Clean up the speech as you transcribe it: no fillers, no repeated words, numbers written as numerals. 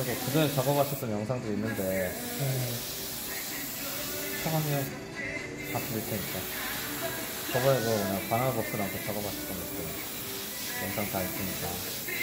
하고 그전에 작업하셨던 영상도 있는데 청하면 다 드릴 테니까 저번에 그 바나나 복스랑 그 작업하셨던 것도 영상 다 있으니까